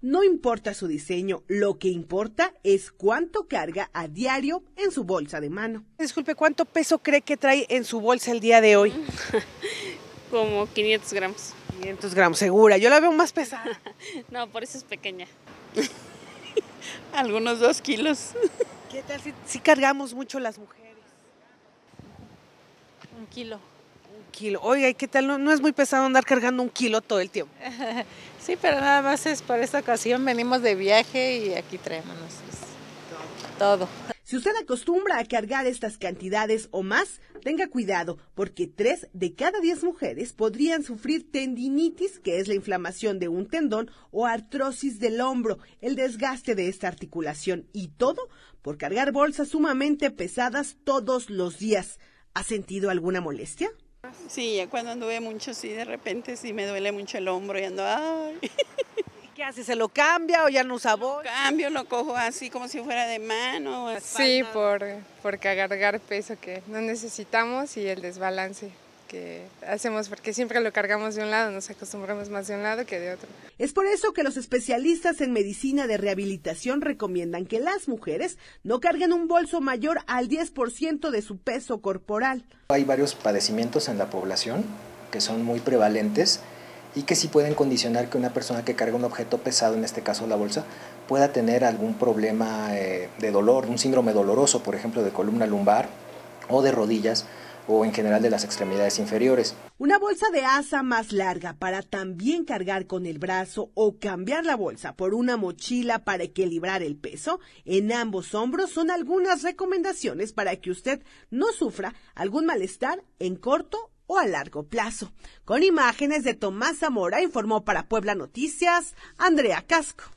No importa su diseño, lo que importa es cuánto carga a diario en su bolsa de mano. Disculpe, ¿cuánto peso cree que trae en su bolsa el día de hoy? Como 500 gramos. 500 gramos, segura. Yo la veo más pesada. No, por eso es pequeña. Algunos 2 kilos. ¿Qué tal si cargamos mucho las mujeres? 1 kilo. 1 kilo. Oiga, ¿y qué tal? No es muy pesado andar cargando 1 kilo todo el tiempo. Sí, pero nada más es por esta ocasión, venimos de viaje y aquí traemos todo. Si usted acostumbra a cargar estas cantidades o más, tenga cuidado, porque 3 de cada 10 mujeres podrían sufrir tendinitis, que es la inflamación de un tendón, o artrosis del hombro, el desgaste de esta articulación, y todo por cargar bolsas sumamente pesadas todos los días. ¿Ha sentido alguna molestia? Sí, ya cuando anduve mucho, sí, de repente sí me duele mucho el hombro y ando, ay. ¿Qué hace? ¿Se lo cambia o ya no usa bolsa? Cambio, lo cojo así como si fuera de mano. Sí, por cargar peso que no necesitamos y el desbalance que hacemos porque siempre lo cargamos de un lado, nos acostumbramos más de un lado que de otro. Es por eso que los especialistas en medicina de rehabilitación recomiendan que las mujeres no carguen un bolso mayor al 10% de su peso corporal. Hay varios padecimientos en la población que son muy prevalentes y que sí pueden condicionar que una persona que carga un objeto pesado, en este caso la bolsa, pueda tener algún problema de dolor, un síndrome doloroso, por ejemplo, de columna lumbar o de rodillas, o en general de las extremidades inferiores. Una bolsa de asa más larga para también cargar con el brazo o cambiar la bolsa por una mochila para equilibrar el peso en ambos hombros son algunas recomendaciones para que usted no sufra algún malestar en corto o a largo plazo. Con imágenes de Tomás Zamora, informó para Puebla Noticias, Andrea Casco.